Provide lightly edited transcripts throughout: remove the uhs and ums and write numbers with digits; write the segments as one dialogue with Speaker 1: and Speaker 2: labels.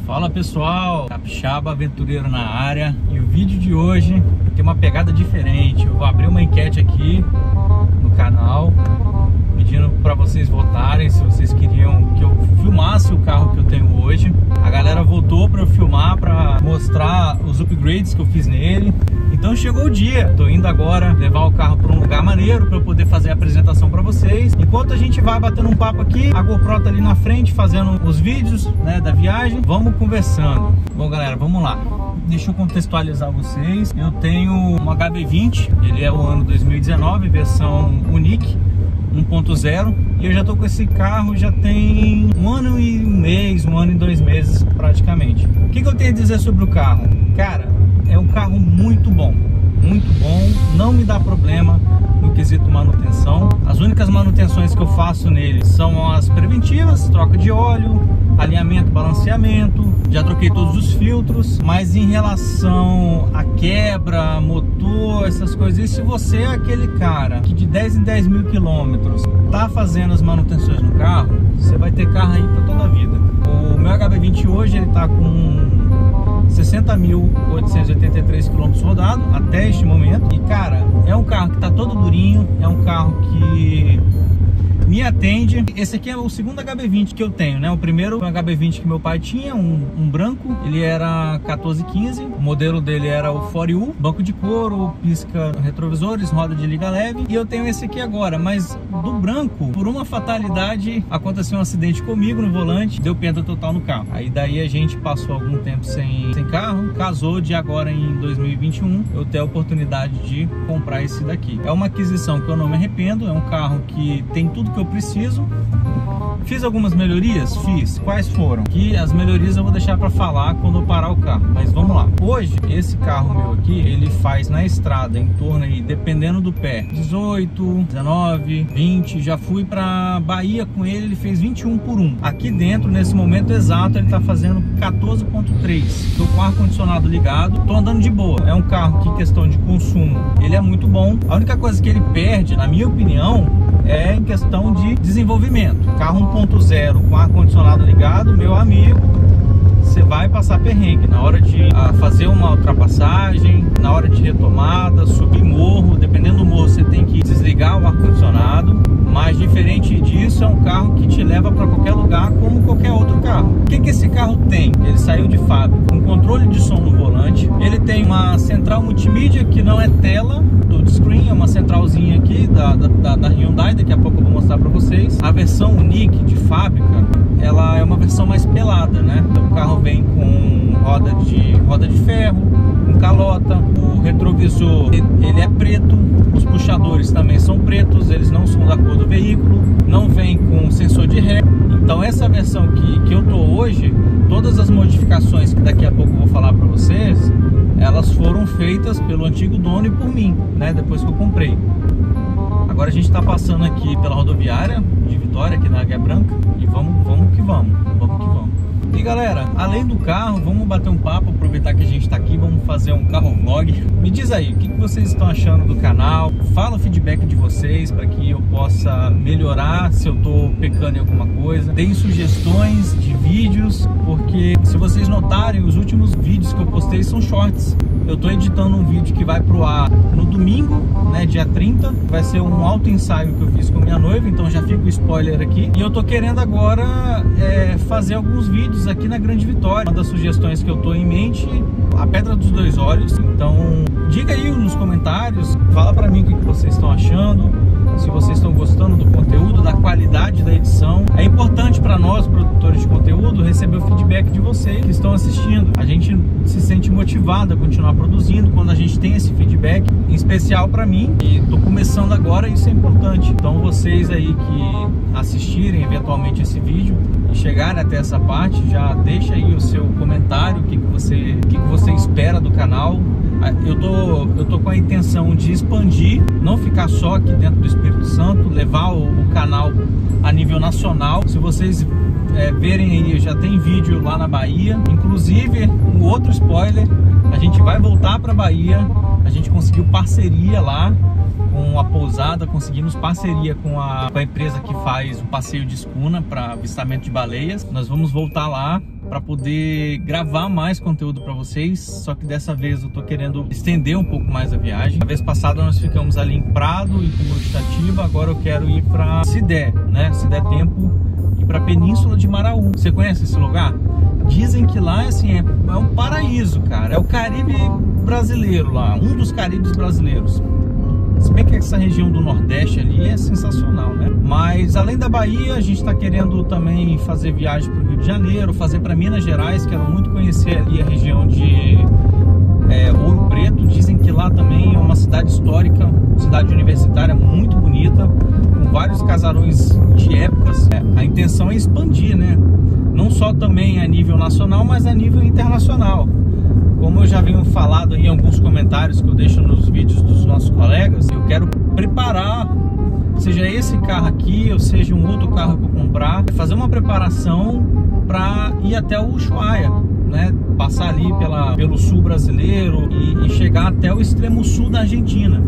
Speaker 1: Fala pessoal, Capixaba Aventureiro na área. E o vídeo de hoje tem uma pegada diferente. Eu vou abrir uma enquete aqui no canal pedindo para vocês votarem se vocês queriam que eu filmasse o carro que eu tenho hoje. A galera votou para eu filmar, para mostrar os upgrades que eu fiz nele. Então chegou o dia, tô indo agora levar o carro para um lugar maneiro para eu poder fazer a apresentação para vocês. Enquanto a gente vai batendo um papo aqui, a GoPro tá ali na frente fazendo os vídeos, né, da viagem. Vamos conversando. Bom galera, vamos lá. Deixa eu contextualizar vocês. Eu tenho um HB20, ele é o ano 2019, versão Unique 1.0, e eu já tô com esse carro já tem um ano e um mês, um ano e 2 meses praticamente. O que eu tenho a dizer sobre o carro? Cara, é um carro muito bom, não me dá problema no quesito manutenção. As únicas manutenções que eu faço nele são as preventivas, troca de óleo, alinhamento, balanceamento, já troquei todos os filtros. Mas em relação a quebra, motor, essas coisas, e se você é aquele cara que de 10 em 10 mil quilômetros tá fazendo as manutenções no carro, você vai ter carro aí para toda a vida. O meu HB20 hoje ele tá com 60.883 km rodados até este momento. E cara, é um carro que tá todo durinho, é um carro que me atende. Esse aqui é o segundo HB20 que eu tenho, né? O primeiro HB20 que meu pai tinha, um branco, ele era 1415, o modelo dele era o 4U, banco de couro, pisca retrovisores, roda de liga leve. E eu tenho esse aqui agora, mas do branco, por uma fatalidade, aconteceu um acidente comigo no volante, deu perda total no carro. Aí daí a gente passou algum tempo sem carro, casou de agora em 2021, eu tenho a oportunidade de comprar esse daqui. É uma aquisição que eu não me arrependo, é um carro que tem tudo que eu preciso. Fiz algumas melhorias? Fiz. Quais foram? Que as melhorias eu vou deixar para falar quando eu parar o carro, mas vamos lá. Hoje, esse carro meu aqui, ele faz na estrada em torno aí, dependendo do pé, 18, 19, 20, já fui para Bahia com ele, ele fez 21 por 1. Aqui dentro, nesse momento exato, ele tá fazendo 14.3. Tô com o ar-condicionado ligado, tô andando de boa. É um carro que, em questão de consumo, ele é muito bom. A única coisa que ele perde, na minha opinião, é em questão de desenvolvimento. Carro 1.0 com ar-condicionado ligado, meu amigo, você vai passar perrengue na hora de fazer uma ultrapassagem, na hora de retomada, subir morro. Dependendo do morro você tem que desligar o ar-condicionado, mas diferente disso é um carro que te leva para qualquer lugar como qualquer outro carro. O que esse carro tem? Ele saiu de fábrica com controle de som no volante, ele tem uma central multimídia que não é tela, touchscreen, é uma centralzinha aqui da Hyundai, daqui a pouco eu vou mostrar para vocês. A versão Unique de fábrica, ela é uma versão mais pelada, né? Então o carro vem com roda de ferro, com calota, o retrovisor ele é preto, os puxadores também são pretos, eles não são da cor do veículo, não vem com sensor de ré. Então essa versão que eu tô hoje, todas as modificações que daqui a pouco eu vou falar para vocês, elas foram feitas pelo antigo dono e por mim, né? Depois que eu comprei. Agora a gente está passando aqui pela rodoviária de Vitória, aqui na Águia Branca, e vamos que vamos. E galera, além do carro, vamos bater um papo, aproveitar que a gente está aqui, vamos fazer um carro vlog. Me diz aí, o que vocês estão achando do canal? Fala o feedback de vocês para que eu possa melhorar se eu estou pecando em alguma coisa. Deem sugestões de vídeos, porque se vocês notarem, os últimos vídeos que eu postei são shorts. Eu estou editando um vídeo que vai pro ar no domingo, né, dia 30. Vai ser um auto ensaio que eu fiz com minha noiva, então já fica o spoiler aqui. E eu tô querendo agora fazer alguns vídeos aqui na Grande Vitória. Uma das sugestões que eu tô em mente, a Pedra dos Dois Olhos. Então diga aí nos comentários, fala pra mim o que vocês estão achando, se vocês estão gostando do conteúdo, da qualidade da edição. É importante para nós, produtores de conteúdo, receber o feedback de vocês que estão assistindo. A gente se sente motivado a continuar produzindo quando a gente tem esse feedback, em especial para mim, e tô começando agora, isso é importante. Então vocês aí que assistirem eventualmente esse vídeo e chegarem até essa parte, já deixa aí o seu comentário, o que você espera do canal. Eu tô com a intenção de expandir, não ficar só aqui dentro do Espírito Santo, levar o canal a nível nacional. Se vocês verem aí, já tem vídeo lá na Bahia. Inclusive, um outro spoiler, a gente vai voltar para Bahia. A gente conseguiu parceria lá com a pousada, conseguimos parceria com a empresa que faz o passeio de escuna para avistamento de baleias. Nós vamos voltar lá para poder gravar mais conteúdo para vocês, só que dessa vez eu tô querendo estender um pouco mais a viagem. A vez passada nós ficamos ali em Prado e Itatiba, agora eu quero ir para, se der, né, se der tempo, ir para a Península de Maraú. Você conhece esse lugar? Dizem que lá assim, é um paraíso, cara. É o Caribe brasileiro lá, um dos Caribes brasileiros. Se bem que essa região do Nordeste ali é sensacional, né? Mas além da Bahia, a gente está querendo também fazer viagem para o Rio de Janeiro, fazer para Minas Gerais. Quero muito conhecer ali a região de Ouro Preto. Dizem que lá também é uma cidade histórica, cidade universitária muito bonita, com vários casarões de épocas. A intenção é expandir, né? Não só também a nível nacional, mas a nível internacional. Como eu já venho falado em alguns comentários que eu deixo nos vídeos dos nossos colegas, eu quero preparar, seja esse carro aqui, ou seja um outro carro que eu comprar, fazer uma preparação para ir até o Ushuaia, né? Passar ali pelo sul brasileiro e chegar até o extremo sul da Argentina.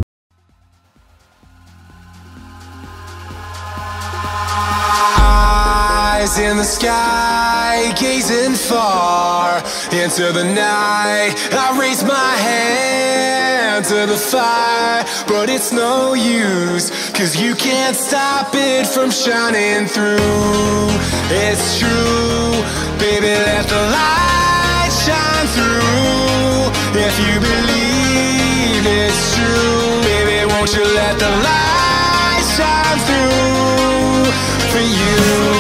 Speaker 2: In the sky, gazing far into the night, I raise my hand to the fire, but it's no use, 'cause you can't stop it from shining through. It's true, baby, let the light shine through. If you believe it's true, baby, won't you let the light shine through for you.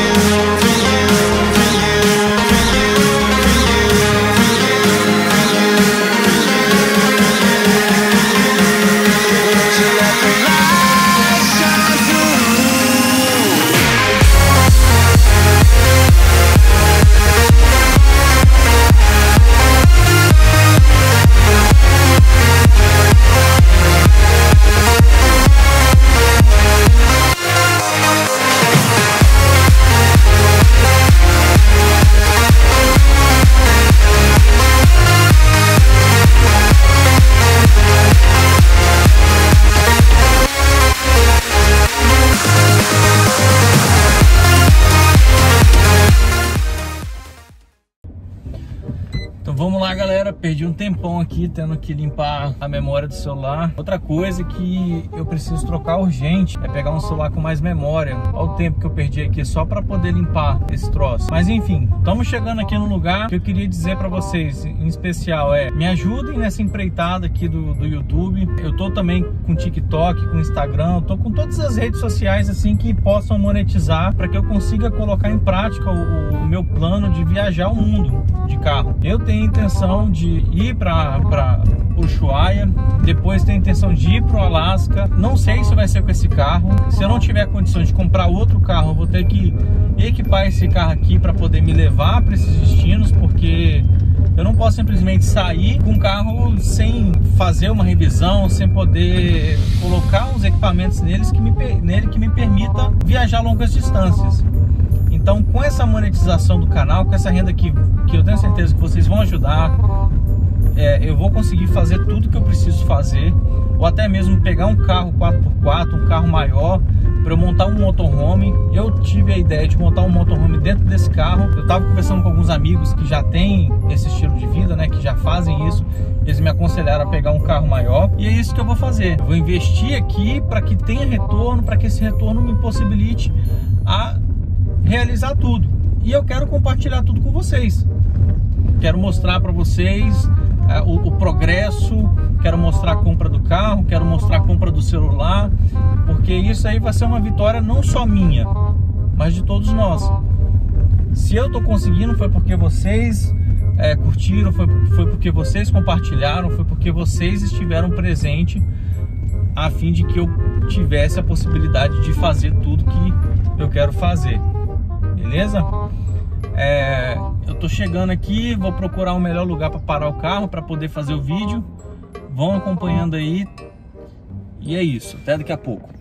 Speaker 1: Vamos lá, galera, perdi um tempão aqui tendo que limpar a memória do celular. Outra coisa que eu preciso trocar urgente é pegar um celular com mais memória. Olha o tempo que eu perdi aqui só para poder limpar esse troço. Mas enfim, estamos chegando aqui no lugar que eu queria dizer para vocês, em especial, me ajudem nessa empreitada aqui do YouTube. Eu tô também com TikTok, com Instagram, eu tô com todas as redes sociais assim que possam monetizar, para que eu consiga colocar em prática o meu plano de viajar o mundo de carro. Eu tenho a intenção de ir para Ushuaia, depois tenho a intenção de ir para o Alasca. Não sei se vai ser com esse carro. Se eu não tiver condições de comprar outro carro, eu vou ter que equipar esse carro aqui para poder me levar para esses destinos, porque eu não posso simplesmente sair com o carro sem fazer uma revisão, sem poder colocar os equipamentos nele que me permita viajar longas distâncias. Então, com essa monetização do canal, com essa renda que eu tenho certeza que vocês vão ajudar, eu vou conseguir fazer tudo que eu preciso fazer, ou até mesmo pegar um carro 4x4, um carro maior, para eu montar um motorhome. Eu tive a ideia de montar um motorhome dentro desse carro. Eu estava conversando com alguns amigos que já têm esse estilo de vida, né, que já fazem isso. Eles me aconselharam a pegar um carro maior, e é isso que eu vou fazer. Eu vou investir aqui para que tenha retorno, para que esse retorno me possibilite a realizar tudo. E eu quero compartilhar tudo com vocês. Quero mostrar para vocês o progresso, quero mostrar a compra do carro, quero mostrar a compra do celular, porque isso aí vai ser uma vitória não só minha, mas de todos nós. Se eu tô conseguindo, foi porque vocês curtiram, foi porque vocês compartilharam, foi porque vocês estiveram presentes a fim de que eu tivesse a possibilidade de fazer tudo que eu quero fazer. Beleza? Eu tô chegando aqui, vou procurar o melhor lugar para parar o carro para poder fazer o vídeo. Vão acompanhando aí. E é isso, até daqui a pouco.